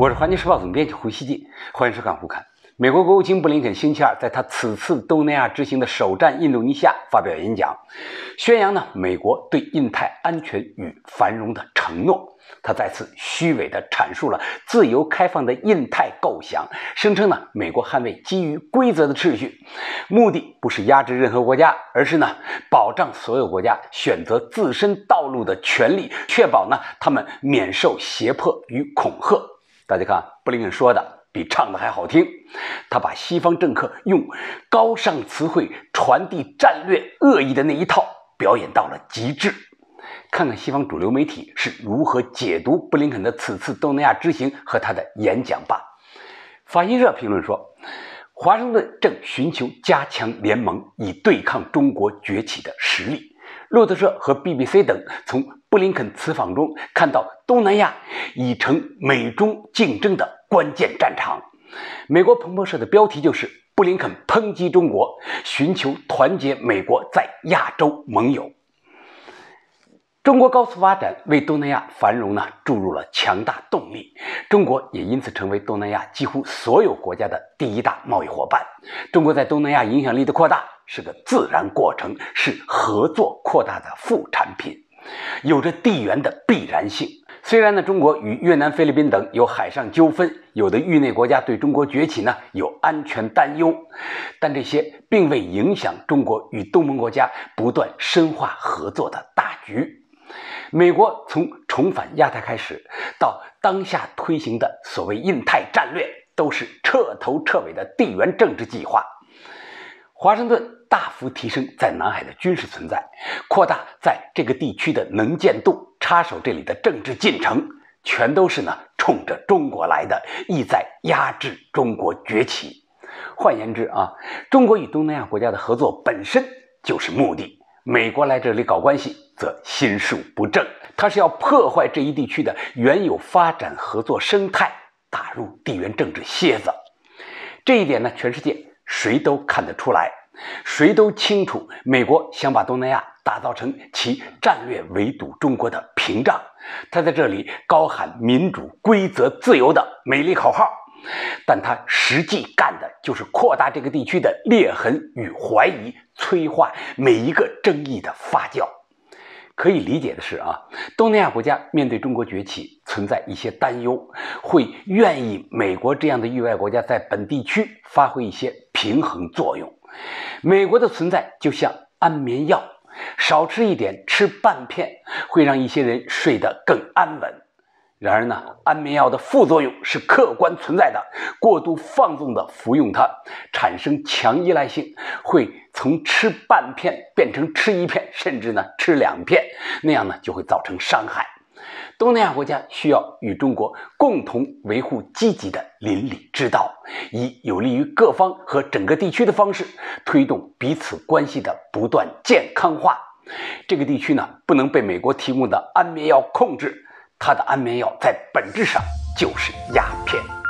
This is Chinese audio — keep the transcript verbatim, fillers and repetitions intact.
我是环球时报总编辑胡锡进，欢迎收看胡侃。美国国务卿布林肯星期二在他此次东南亚之行的首站印度尼西亚发表演讲，宣扬呢美国对印太安全与繁荣的承诺。他再次虚伪地阐述了自由开放的印太构想，声称呢美国捍卫基于规则的秩序，目的不是压制任何国家，而是呢保障所有国家选择自身道路的权利，确保呢他们免受胁迫与恐吓。大家看，布林肯说的比唱的还好听，他把西方政客用高尚词汇传递战略恶意的那一套表演到了极致。看看西方主流媒体是如何解读布林肯的此次东南亚之行和他的演讲吧。法新社评论说，华盛顿正寻求加强联盟以对抗中国崛起的实力。路透社和 B B C 等从布林肯此访中看到，东南亚已成美中竞争的关键战场。美国彭博社的标题就是布林肯抨击中国，寻求团结美国在亚洲盟友。中国高速发展为东南亚繁荣呢注入了强大动力，中国也因此成为东南亚几乎所有国家的第一大贸易伙伴。中国在东南亚影响力的扩大是个自然过程，是合作扩大的副产品，有着地缘的必然性。虽然呢，中国与越南、菲律宾等有海上纠纷，有的域内国家对中国崛起呢有安全担忧，但这些并未影响中国与东盟国家不断深化合作的大局。美国从重返亚太开始，到当下推行的所谓印太战略，都是彻头彻尾的地缘政治计划。华盛顿大幅提升在南海的军事存在，扩大在这个地区的能见度，插手这里的政治进程，全都是呢冲着中国来的，意在压制中国崛起。换言之啊，中国与东南亚国家的合作本身就是目的。美国来这里搞关系则心术不正，他是要破坏这一地区的原有发展合作生态，打入地缘政治楔子。这一点呢，全世界谁都看得出来，谁都清楚，美国想把东南亚打造成其战略围堵中国的屏障。他在这里高喊民主、规则、自由的美丽口号，但他实际干的就是扩大这个地区的裂痕与怀疑，催化每一个争议的发酵。可以理解的是啊，东南亚国家面对中国崛起存在一些担忧，会愿意美国这样的域外国家在本地区发挥一些平衡作用。美国的存在就像安眠药，少吃一点，吃半片，会让一些人睡得更安稳。然而呢，安眠药的副作用是客观存在的，过度放纵的服用它，产生强依赖性，会从吃半片变成吃一片，甚至呢吃两片，那样呢就会造成伤害。东南亚国家需要与中国共同维护积极的邻里之道，以有利于各方和整个地区的方式，推动彼此关系的不断健康化。这个地区呢，不能被美国提供的安眠药控制，它的安眠药在本质上就是鸦片。